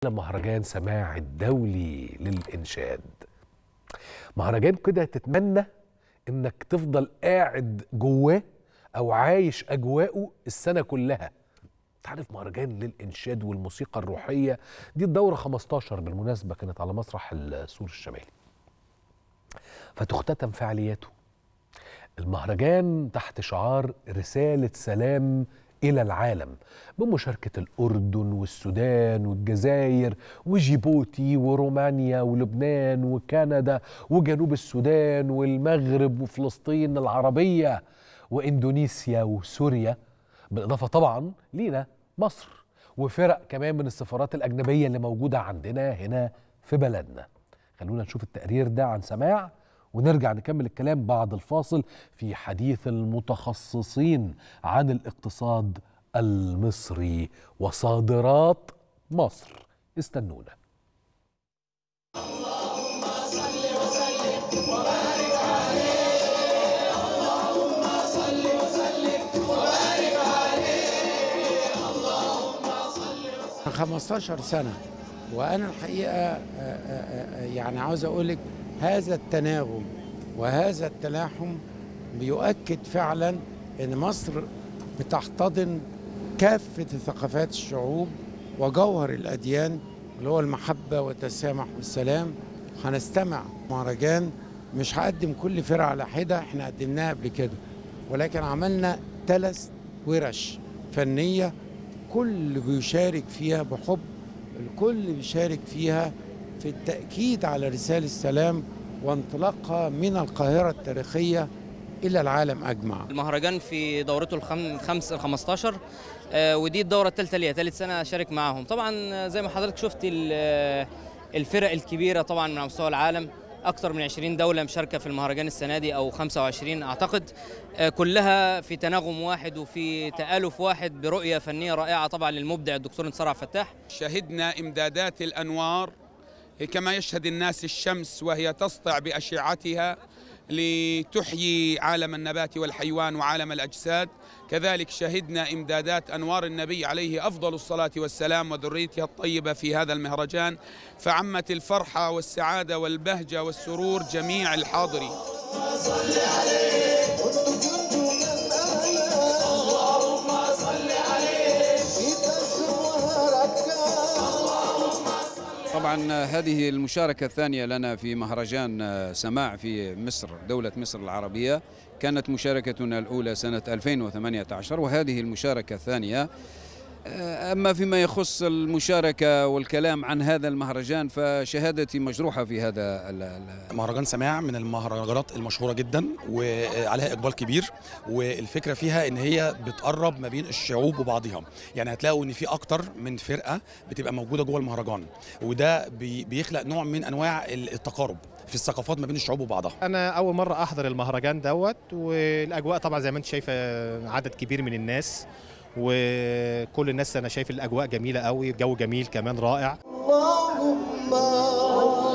مهرجان سماع الدولي للإنشاد. مهرجان كده تتمنى إنك تفضل قاعد جواه أو عايش أجواءه السنة كلها. تعرف مهرجان للإنشاد والموسيقى الروحية دي الدورة 15 بالمناسبة، كانت على مسرح السور الشمالي، فتختتم فعالياته. المهرجان تحت شعار رسالة سلام إلى العالم، بمشاركة الأردن والسودان والجزائر وجيبوتي ورومانيا ولبنان وكندا وجنوب السودان والمغرب وفلسطين العربية وإندونيسيا وسوريا، بالإضافة طبعا لينا مصر وفرق كمان من السفارات الأجنبية اللي موجودة عندنا هنا في بلدنا. خلونا نشوف التقرير ده عن سماع ونرجع نكمل الكلام بعد الفاصل في حديث المتخصصين عن الاقتصاد المصري وصادرات مصر. استنونا. اللهم صل وسلم وبارك عليه، اللهم صل وسلم وبارك عليه، اللهم صل وسلم. 15 سنة وأنا الحقيقة يعني عاوز أقولك هذا التناغم وهذا التلاحم بيؤكد فعلا أن مصر بتحتضن كافة ثقافات الشعوب وجوهر الأديان اللي هو المحبة والتسامح والسلام. هنستمع مهرجان مش هقدم كل فرقة على حدة، احنا قدمناها قبل كده، ولكن عملنا 3 ورش فنية، كل بيشارك فيها بحب، الكل بيشارك فيها في التأكيد على رسالة السلام وانطلاقها من القاهرة التاريخية إلى العالم أجمع. المهرجان في دورته ال15 ودي الدورة الثالثة ليها، ثالث سنة أشارك معاهم. طبعا زي ما حضرتك شفت الفرق الكبيرة طبعا من على مستوى العالم، أكثر من 20 دولة مشاركة في المهرجان السنة دي أو 25 أعتقد، كلها في تناغم واحد وفي تآلف واحد برؤية فنية رائعة طبعا للمبدع الدكتور انتصار عبد الفتاح. شهدنا إمدادات الأنوار كما يشهد الناس الشمس وهي تسطع بأشعتها لتحيي عالم النبات والحيوان وعالم الأجساد، كذلك شهدنا إمدادات أنوار النبي عليه أفضل الصلاة والسلام وذريته الطيبة في هذا المهرجان، فعمت الفرحة والسعادة والبهجة والسرور جميع الحاضرين. طبعا هذه المشاركة الثانية لنا في مهرجان سماع في مصر، دولة مصر العربية. كانت مشاركتنا الأولى سنة 2018 وهذه المشاركة الثانية. أما فيما يخص المشاركة والكلام عن هذا المهرجان فشهادتي مجروحة في هذا مهرجان سماع من المهرجانات المشهورة جدا وعليها إقبال كبير، والفكرة فيها إن هي بتقرب ما بين الشعوب وبعضها. يعني هتلاقوا إن في أكتر من فرقة بتبقى موجودة جوه المهرجان، وده بيخلق نوع من أنواع التقارب في الثقافات ما بين الشعوب وبعضها. أنا أول مرة أحضر المهرجان دوت، والأجواء طبعا زي ما أنت شايفة عدد كبير من الناس وكل الناس، أنا شايف الأجواء جميلة قوي، الجو جميل كمان رائع. اللهم